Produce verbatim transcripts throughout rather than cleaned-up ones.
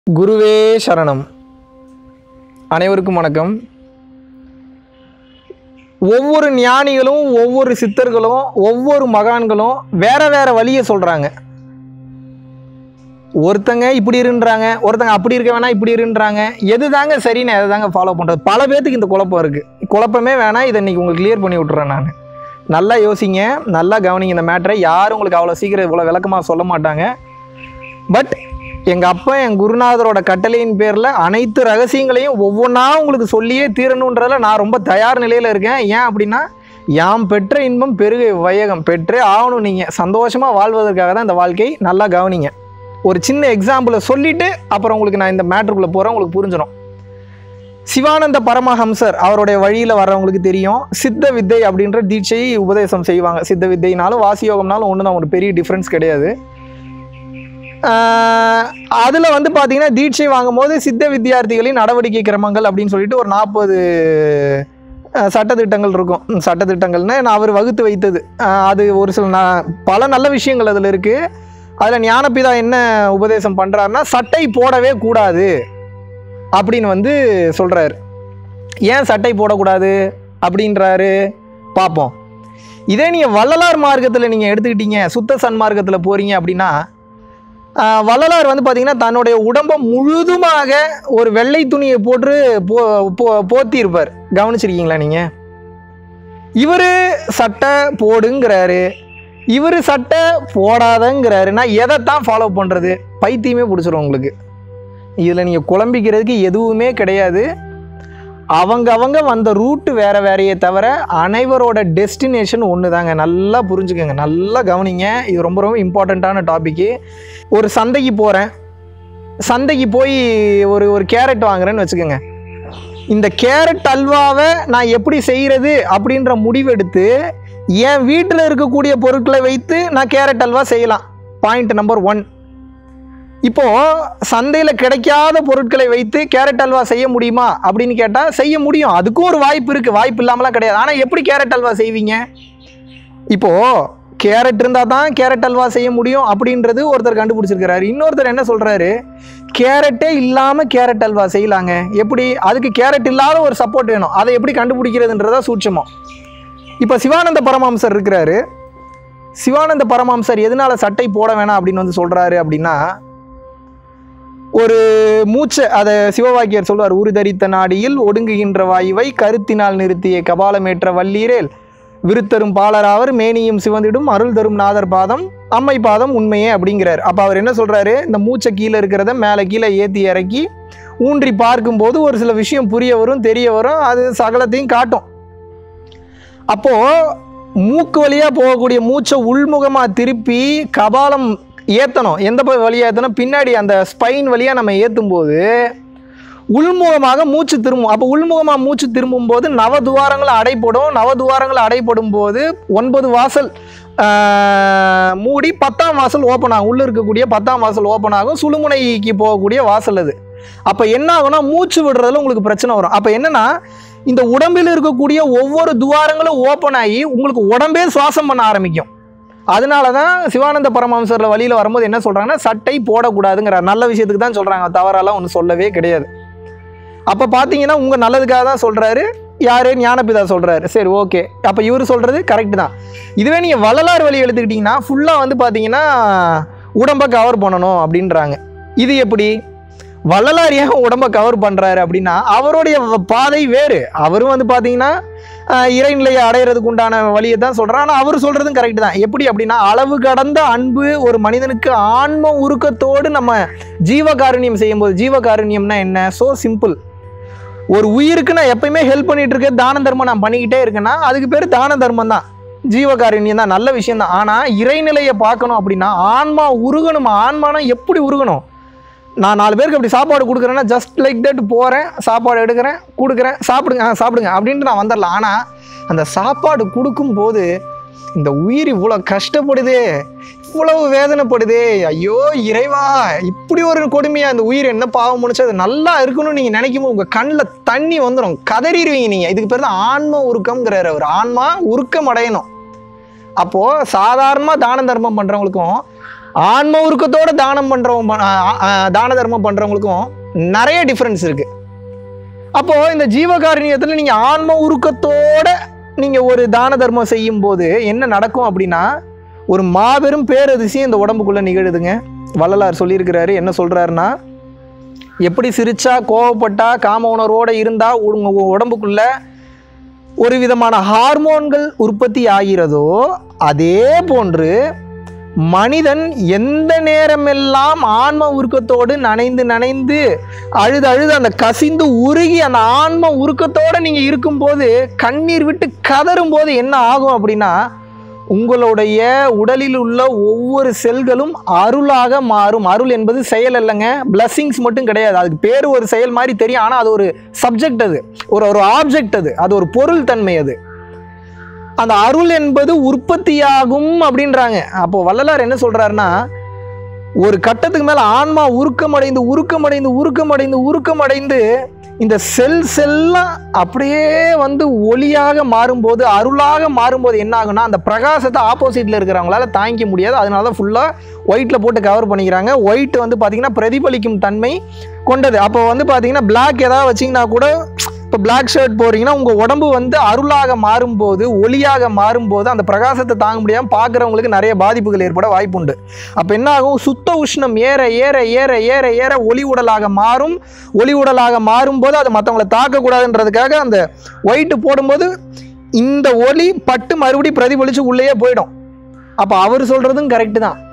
குருவே சரணம். அனைவருக்கும் வணக்கம். ஒவ்வொரு ஞானிகளும் ஒவ்வொரு சித்தர்களும் ஒவ்வொரு மகான்களும் வேற வேற வழியை சொல்றாங்க. ஒருத்தங்க இப்படி இருன்றாங்க, ஒருத்தங்க அப்படி இருக்க வேணா இப்படி இருன்றாங்க. எது தாங்க சரின்னு எதை தாங்க ஃபாலோ பண்ணுறது? பல பேர்த்துக்கு இந்த குழப்பம் இருக்குது. குழப்பமே வேணாம், இதை இன்றைக்கி உங்களுக்கு கிளியர் பண்ணி விட்டுறேன். நான் நல்லா யோசிங்க, நல்லா கவனிங்க. இந்த மேட்டரை யாரும் உங்களுக்கு அவ்வளோ சீக்கிரம் இவ்வளோ விளக்கமாக சொல்ல மாட்டாங்க. பட் எங்கள் அப்பா என் குருநாதரோட கட்டளையின் பேரில் அனைத்து ரகசியங்களையும் ஒவ்வொன்றா உங்களுக்கு சொல்லியே தீரணுன்றதில் நான் ரொம்ப தயார் நிலையில் இருக்கேன். ஏன் அப்படின்னா, யாம் பெற்ற இன்பம் பெருக வையகம் பெற்றே ஆகணும். நீங்கள் சந்தோஷமாக வாழ்வதற்காக தான் இந்த வாழ்க்கை. நல்லா கவனிங்க. ஒரு சின்ன எக்ஸாம்பிளை சொல்லிவிட்டு அப்புறம் உங்களுக்கு நான் இந்த மேட்ருக்குள்ளே போகிறேன், உங்களுக்கு புரிஞ்சிடும். சிவானந்த பரமஹம்சர் அவருடைய வழியில் வர்றவங்களுக்கு தெரியும், சித்த வித்தை அப்படின்ற தீட்சையை உபதேசம் செய்வாங்க. சித்த வித்தைனாலும் வாசியோகம்னாலும் ஒன்று தான், ஒரு பெரிய டிஃப்ரென்ஸ் கிடையாது. அதில் வந்து பார்த்தீங்கன்னா, தீட்சை வாங்கும்போது சித்த வித்தியார்த்திகளின் நடவடிக்கை கிரமங்கள் அப்படின்னு சொல்லிட்டு ஒரு நாற்பது சட்டத்திட்டங்கள் இருக்கும். சட்டத்திட்டங்கள்னு நான் அவர் வகுத்து வைத்தது. அது ஒரு சில நான் பல நல்ல விஷயங்கள் அதில் இருக்குது. அதில் ஞானபிதா என்ன உபதேசம் பண்ணுறாருன்னா, சட்டை போடவே கூடாது அப்படின்னு வந்து சொல்கிறாரு. ஏன் சட்டை போடக்கூடாது அப்படின்றாரு பார்ப்போம். இதே நீங்கள் வள்ளலார் மார்க்கத்தில் நீங்கள் எடுத்துக்கிட்டீங்க, சுத்த சன்மார்க்கத்தில் போகிறீங்க அப்படின்னா, வள்ளலார் வந்து பார்த்திங்கன்னா தன்னுடைய உடம்பை முழுதுமாக ஒரு வெள்ளை துணியை போட்டு போ போ போத்தி இருப்பார். கவனிச்சிருக்கீங்களா நீங்கள்? இவர் சட்டை போடுங்கிறாரு, இவர் சட்டை போடாதங்கிறாரு. நான் எதைத்தான் ஃபாலோ பண்ணுறது? பைத்தியமே பிடிச்சிரும் உங்களுக்கு. இதில் நீங்கள் குழம்பிக்கிறதுக்கு எதுவுமே கிடையாது. அவங்க அவங்க வந்த ரூட்டு வேறு வேறையே தவிர அனைவரோட டெஸ்டினேஷன் ஒன்று தாங்க. நல்லா புரிஞ்சுக்கோங்க, நல்லா கவனிங்க. இது ரொம்ப ரொம்ப இம்பார்ட்டண்ட்டான டாப்பிக்கு. ஒரு சந்தைக்கு போகிறேன், சந்தைக்கு போய் ஒரு ஒரு கேரட் வாங்குறேன்னு வச்சுக்கோங்க. இந்த கேரட் அல்வாவை நான் எப்படி செய்கிறது அப்படின்ற முடிவெடுத்து என் வீட்டில் இருக்கக்கூடிய பொருட்களை வைத்து நான் கேரட் அல்வா செய்யலாம். Point number one. இப்போது சந்தையில் கிடைக்காத பொருட்களை வைத்து கேரட் அல்வா செய்ய முடியுமா அப்படின்னு கேட்டால் செய்ய முடியும். அதுக்கும் ஒரு வாய்ப்பு இருக்குது, வாய்ப்பு இல்லாமலாம் கிடையாது. ஆனால் எப்படி கேரட் அல்வா செய்வீங்க? இப்போது கேரட் இருந்தால் தான் கேரட் அல்வா செய்ய முடியும் அப்படின்றது ஒருத்தர் கண்டுபிடிச்சிருக்கிறாரு. இன்னொருத்தர் என்ன சொல்கிறாரு, கேரட்டே இல்லாமல் கேரட் அல்வா செய்யலாங்க. எப்படி? அதுக்கு கேரட் இல்லாத ஒரு சப்போர்ட் வேணும். அதை எப்படி கண்டுபிடிக்கிறதுன்றதா சூட்சமம். இப்போ சிவானந்த பரமஹம்சர் இருக்கிறாரு. சிவானந்த பரமஹம்சர் எதனால சட்டை போட வேணாம் அப்படின்னு வந்து சொல்கிறாரு அப்படின்னா, ஒரு மூச்சை அதை சிவவாக்கியர் சொல்வார். உருதரித்த நாடியில் ஒடுங்குகின்ற வாயுவை கருத்தினால் நிறுத்திய கபாலமேற்ற வல்லீரேல் விருத்தரும் பாலராவர் மேனியும் சிவந்திடும் அருள் தரும் நாதர் பாதம் அம்மை பாதம் உண்மையே அப்படிங்கிறார். அப்போ அவர் என்ன சொல்கிறாரு, இந்த மூச்சை கீழே இருக்கிறத மேலே கீழே ஏற்றி இறக்கி ஊன்றி பார்க்கும்போது ஒரு சில விஷயம் புரிய வரும், தெரிய வரும், அது சகலத்தையும் காட்டும். அப்போது மூக்கு வழியாக போகக்கூடிய மூச்சை உள்முகமாக திருப்பி கபாலம் ஏற்றணும். எந்த வழியாக ஏற்றணும்? பின்னாடி அந்த ஸ்பைன் வழியாக நம்ம ஏற்றும் போது உள்முகமாக மூச்சு திரும்பும். அப்போ உள்முகமாக மூச்சு திரும்பும் போது நவதுவாரங்கள் அடைப்படும். நவதுவாரங்கள் அடைப்படும் போது ஒன்பது வாசல் மூடி பத்தாம் வாசல் ஓப்பன் ஆகும். உள்ளே இருக்கக்கூடிய பத்தாம் வாசல் ஓப்பன் ஆகும். சுழுமுனைக்கு போகக்கூடிய வாசல் அது. அப்போ என்ன ஆகும்னா, மூச்சு விடுறதுல உங்களுக்கு பிரச்சனை வரும். அப்போ என்னன்னா, இந்த உடம்பில் இருக்கக்கூடிய ஒவ்வொரு துவாரங்களும் ஓப்பன் ஆகி உங்களுக்கு உடம்பே சுவாசம் பண்ண ஆரம்பிக்கும். அதனால தான் சிவானந்த பரமஹம்சரில் வழியில் வரும்போது என்ன சொல்கிறாங்கன்னா, சட்டை போடக்கூடாதுங்கிறார். நல்ல விஷயத்துக்கு தான் சொல்கிறாங்க, தவறாலாம் ஒன்றும் சொல்லவே கிடையாது. அப்போ பார்த்தீங்கன்னா உங்கள் நல்லதுக்காக தான் சொல்கிறாரு. யார்? ஞானபிதா சொல்கிறாரு. சரி, ஓகே. அப்போ இவர் சொல்கிறது கரெக்டு தான். இதுவே நீங்கள் வள்ளலார் வழி எடுத்துக்கிட்டிங்கன்னா ஃபுல்லாக வந்து பார்த்தீங்கன்னா உடம்பை கவர் பண்ணணும் அப்படின்றாங்க. இது எப்படி? வள்ளலார் ஏன் உடம்பை கவர் பண்ணுறாரு அப்படின்னா, அவருடைய பாதை வேறு. அவரும் வந்து பார்த்தீங்கன்னா இறைநிலையை அடையிறதுக்கு உண்டான வழியை தான் சொல்கிறார். ஆனால் அவர் சொல்கிறதும் கரெக்டு தான். எப்படி அப்படின்னா, அளவு கடந்த அன்பு ஒரு மனிதனுக்கு ஆன்ம உருக்கத்தோடு நம்ம ஜீவகாருண்யம் செய்யும்போது, ஜீவகாருண்யம்னா என்ன? So simple. ஒரு உயிருக்கு நான் எப்பயுமே ஹெல்ப் பண்ணிகிட்டு இருக்கேன், தான தர்மம் நான் பண்ணிக்கிட்டே இருக்கேன்னா அதுக்கு பேர் தான தர்மம் தான், ஜீவகாருண்யம் தான், நல்ல விஷயம் தான். ஆனால் இறைநிலையை பார்க்கணும் அப்படின்னா ஆன்மா உருகணும். ஆன்மானா எப்படி உருகணும்? நான் நாலு பேருக்கு அப்படி சாப்பாடு கொடுக்குறேன்னா ஜஸ்ட் லைக் தட் போகிறேன், சாப்பாடு எடுக்கிறேன், கொடுக்குறேன், சாப்பிடுங்க சாப்பிடுங்க அப்படின்ட்டு நான் வந்துடலாம். ஆனால் அந்த சாப்பாடு கொடுக்கும்போது இந்த உயிர் இவ்வளோ கஷ்டப்படுதே, இவ்வளவு வேதனைப்படுதே, ஐயோ இறைவா, இப்படி ஒரு கொடுமையாக இந்த உயிர் என்ன பாவம் முடிச்சு அது நல்லா இருக்கணும்னு நீங்கள் நினைக்கும் போது உங்கள் கண்ணில் தண்ணி வந்துடும், கதறிடுவீங்க நீங்கள். இதுக்கு பேர் தான் ஆன்ம உருக்கம்ங்கிறார் அவர். ஆன்மா உருக்கம் அடையணும். அப்போது சாதாரணமாக தான தர்மம் பண்ணுறவங்களுக்கும் ஆன்ம உருக்கத்தோட தானம் பண்ணுறவங்க, தான தர்மம் பண்ணுறவங்களுக்கும் நிறைய டிஃப்ரென்ஸ் இருக்குது. அப்போது இந்த ஜீவகாருண்யத்தில் நீங்கள் ஆன்ம உருக்கத்தோட நீங்கள் ஒரு தான தர்மம் செய்யும் போது என்ன நடக்கும் அப்படின்னா, ஒரு மாபெரும் பேரதிசயம் இந்த உடம்புக்குள்ளே நிகழுதுங்க. வள்ளலார் சொல்லியிருக்கிறாரு. என்ன சொல்கிறாருன்னா, எப்படி சிரிச்சா கோவப்பட்டா காம உணர்வோடு இருந்தால் உங்கள் உடம்புக்குள்ள ஒரு விதமான ஹார்மோன்கள் உற்பத்தி ஆகிறதோ, அதே போன்று மனிதன் எந்த நேரமெல்லாம் ஆன்ம உருக்கத்தோடு நனைந்து நனைந்து அழுது அழுது அந்த கசிந்து உருகி அந்த ஆன்ம உருக்கத்தோடு நீங்கள் இருக்கும்போது, கண்ணீர் விட்டு கதறும் போது என்ன ஆகும் அப்படின்னா, உங்களுடைய உடலில் உள்ள ஒவ்வொரு செல்களும் அருளாக மாறும். அருள் என்பது செயல் இல்லைங்க, பிளஸ்ஸிங்ஸ் மட்டும் கிடையாது. அதுக்கு பேர் ஒரு செயல் மாதிரி தெரியும், ஆனால் அது ஒரு சப்ஜெக்ட், அது ஒரு ஒரு ஆப்ஜெக்ட், அது அது ஒரு பொருள் தன்மை. அது அந்த அருள் என்பது உற்பத்தியாகும் அப்படின்றாங்க. அப்போ வள்ளலார் என்ன சொல்றாருன்னா, ஒரு கட்டத்துக்கு மேல ஆன்மா உருக்கமடைந்து உருக்கமடைந்து உருக்கமடைந்து உருக்கமடைந்து இந்த செல் செல்லாம் அப்படியே வந்து ஒளியாக மாறும்போது, அருளாக மாறும்போது என்ன ஆகுனா, அந்த பிரகாசத்தை ஆப்போசிட்ல இருக்கிறவங்களால தாங்கிக்க முடியாது. அதனால தான் ஃபுல்லாக ஒயிட்டில் போட்டு கவர் பண்ணிக்கிறாங்க. ஒயிட் வந்து பார்த்தீங்கன்னா பிரதிபலிக்கும் தன்மை கொண்டது. அப்போ வந்து பார்த்தீங்கன்னா பிளாக் ஏதாவது வச்சிங்கன்னா கூட, இப்போ பிளாக் ஷர்ட் போடுறீங்கன்னா உங்கள் உடம்பு வந்து அருளாக மாறும்போது, ஒளியாக மாறும்போது அந்த பிரகாசத்தை தாங்க முடியாமல் பார்க்குறவங்களுக்கு நிறைய பாதிப்புகள் ஏற்பட வாய்ப்புண்டு. அப்போ என்ன ஆகும், சுத்த உஷ்ணம் ஏற ஏற ஏற ஏற ஏற ஒளி உடலாக மாறும். ஒளி உடலாக மாறும்போது அது மற்றவங்களை தாக்கக்கூடாதுன்றதுக்காக அந்த ஒயிட்டு போடும்போது இந்த ஒளி பட்டு மறுபடியும் பிரதிபலித்து உள்ளேயே போயிடும். அப்போ அவர் சொல்கிறதும் கரெக்டு தான்,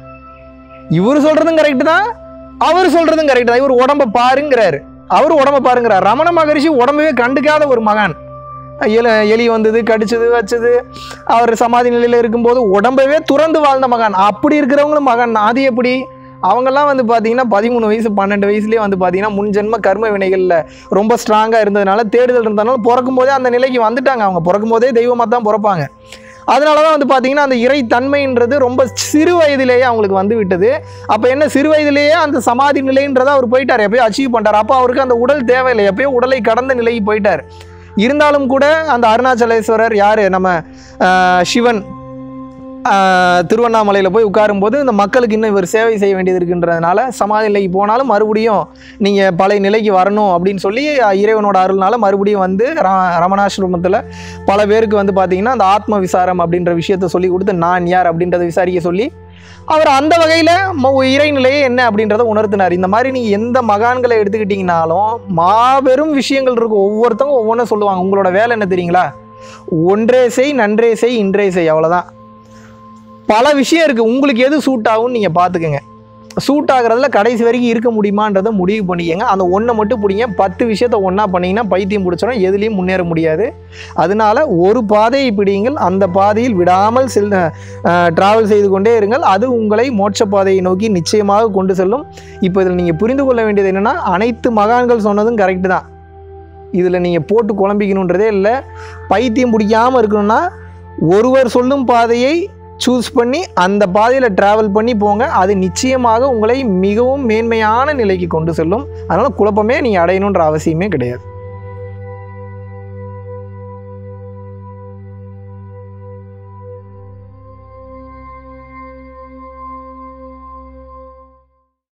இவர் சொல்கிறதும் கரெக்டு தான், அவர் சொல்கிறதும் கரெக்டு தான். இவர் உடம்பை பாருங்கிறாரு, அவர் உடம்பை பாருங்கிறார். ரமண மகரிஷி உடம்பவே கண்டுக்காத ஒரு மகான். எல எலி வந்தது, கடிச்சது, வச்சது, அவர் சமாதி நிலையில் இருக்கும்போது உடம்பவே துறந்து வாழ்ந்த மகான். அப்படி இருக்கிறவங்களும் மகான். அது எப்படி? அவங்கெல்லாம் வந்து பார்த்தீங்கன்னா பதிமூணு வயசு பன்னெண்டு வயசுலேயே வந்து பார்த்தீங்கன்னா முன்ஜென்ம கர்ம வினைகளில் ரொம்ப ஸ்ட்ராங்காக இருந்ததுனால, தேடுதல் இருந்ததுனால பிறக்கும் போதே அந்த நிலைக்கு வந்துட்டாங்க. அவங்க பிறக்கும் போதே தெய்வமாக தான் பிறப்பாங்க. அதனால தான் வந்து பார்த்தீங்கன்னா அந்த இறை தன்மைன்றது ரொம்ப சிறு வயதிலேயே அவங்களுக்கு வந்து விட்டது. அப்போ என்ன, சிறு வயதிலேயே அந்த சமாதி நிலைன்றதை அவர் போயிட்டார், எப்பயோ அச்சீவ் பண்ணிட்டார். அப்போ அவருக்கு அந்த உடல் தேவையில்லை, எப்பயோ உடலை கடந்த நிலைக்கு போயிட்டார். இருந்தாலும் கூட அந்த அருணாச்சலேஸ்வரர் யார், நம்ம சிவன் திருவண்ணாமலையில் போய் உட்காரும்போது இந்த மக்களுக்கு இன்னும் இவர் சேவை செய்ய வேண்டியது இருக்குன்றதுனால, சமாதி நிலைக்கு போனாலும் மறுபடியும் நீங்கள் பழைய நிலைக்கு வரணும் அப்படின்னு சொல்லி இறைவனோட அருள்னால மறுபடியும் வந்து ர ரமணாசிரமத்தில் பல பேருக்கு வந்து பார்த்திங்கன்னா அந்த ஆத்ம விசாரம் அப்படின்ற விஷயத்த சொல்லி கொடுத்து, நான் யார் அப்படின்றத விசாரிக்க சொல்லி அவர் அந்த வகையில் இறைநிலையே என்ன அப்படின்றத உணர்த்தினார். இந்த மாதிரி நீங்கள் எந்த மகான்களை எடுத்துக்கிட்டிங்கனாலும் மாபெரும் விஷயங்கள் இருக்கும். ஒவ்வொருத்தவங்க ஒவ்வொன்றும் சொல்லுவாங்க. உங்களோட வேலை என்ன தெரியுங்களா, ஒன்றே செய், நன்றே செய், இன்றே செய், அவ்வளோதான். பல விஷயம் இருக்குது, உங்களுக்கு எது சூட் ஆகும்னு நீங்கள் பார்த்துக்கங்க. சூட் ஆகிறதுல கடைசி வரைக்கும் இருக்க முடியுமான்றதை முடிவு பண்ணிக்கங்க. அந்த ஒன்றை மட்டும் பிடிங்க. பத்து விஷயத்தை ஒன்றா பண்ணிங்கன்னா பைத்தியம் பிடிச்சிடும், எதுலேயும் முன்னேற முடியாது. அதனால ஒரு பாதையை பிடிங்கள், அந்த பாதையில் விடாமல் செல் ட்ராவல் செய்து கொண்டே இருங்கள். அது உங்களை மோட்ச பாதையை நோக்கி நிச்சயமாக கொண்டு செல்லும். இப்போ இதில் நீங்கள் புரிந்து கொள்ள வேண்டியது என்னென்னா, அனைத்து மகான்கள் சொன்னதும் கரெக்டு தான். இதில் நீங்கள் போட்டு குழம்பிக்கணுன்றதே இல்லை. பைத்தியம் பிடிக்காமல் இருக்கணும்னா ஒருவர் சொல்லும் பாதையை சூஸ் பண்ணி அந்த பாதையில் ட்ராவல் பண்ணி போங்க. அது நிச்சயமாக உங்களை மிகவும் மேன்மையான நிலைக்கு கொண்டு செல்லும். அதனால் குழப்பமே நீங்கள் அடையணுன்ற அவசியமே கிடையாது.